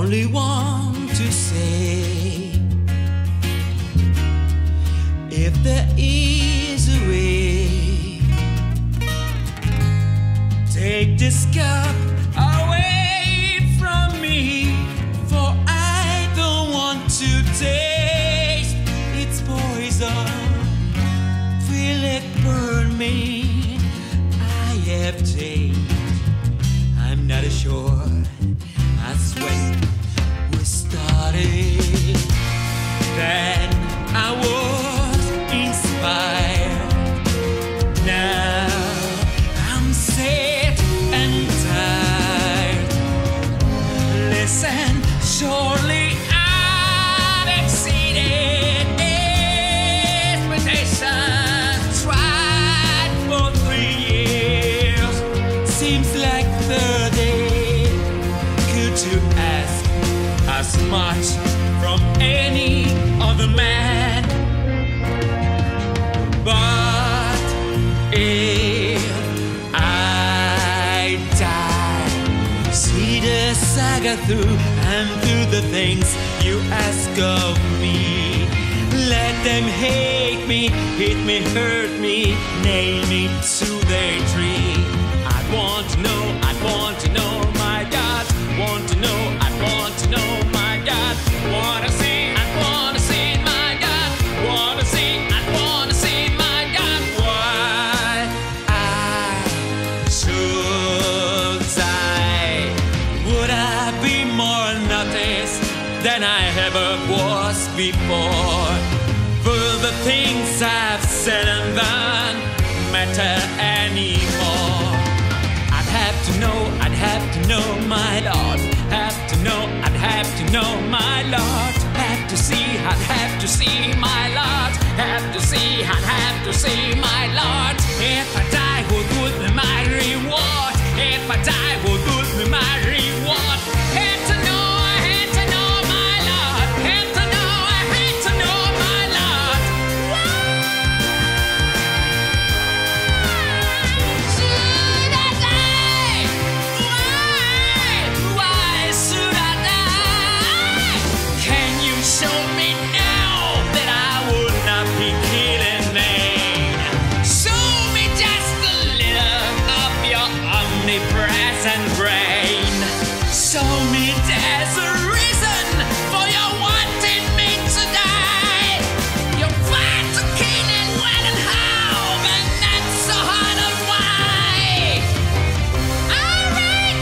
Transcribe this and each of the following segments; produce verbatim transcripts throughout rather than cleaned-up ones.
only want to say, if there is a way, take this cup away from me, for I don't want to taste its poison. Feel it burn me. I have changed. I'm not sure as when we started. Then I was inspired. Now I'm sad and tired. Listen, surely I've exceeded expectations. Tried for three years. Seems like thirty. Could you ask as much from any other man? But if I die, see the saga through and through the things you ask of me. Let them hate me, hit me, hurt me, nail me to their tree. I want to know, I want to know, my God. Want to know, I want to know, my God. Wanna see, I wanna see, my God. Wanna see, I wanna see, my God. Why I should die? Would I be more noticed than I ever was before? Will the things I've said and done matter anymore? I'd have to know, I'd have to know, my Lord. Have to know, I'd have to know, my Lord. Have to see, I'd have to see, my Lord. Have to see, I'd have to see, my Lord. If I die, what would be my reward? If I die, what would be my reward? Had to know, I had to know, my Lord. Had to know, I had to know, my Lord. Why should I die? Why? Why should I die? Can you show me now that I would not be killing me? Show me just a little of your omnipresent brain. Show me there's a reason for your wanting me to die. You want to kill and when and how, but not so hard on why. Alright.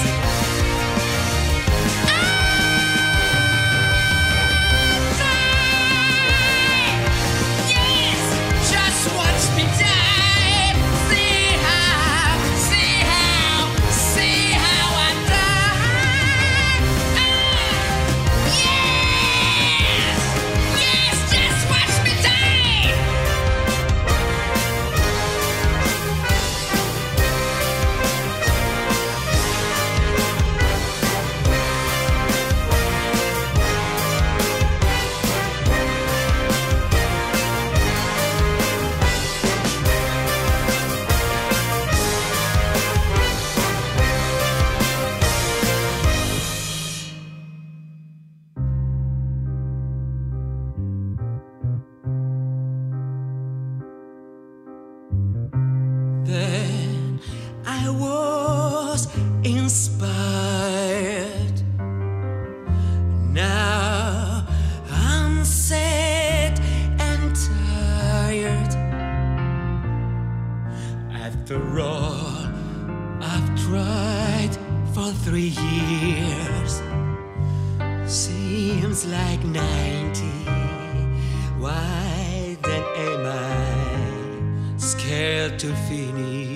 Yes, just watch me die. See how, see how, see how I die. Yes, yes, just watch me die. Then I was inspired. Now I'm sad and tired. After all I've tried for three years, seems like ninety. Why then am I scared to finish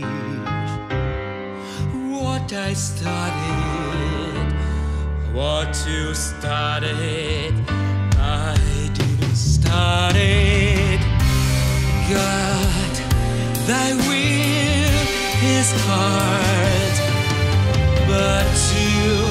what I started? What you started, I didn't start it. God, thy will is hard, but you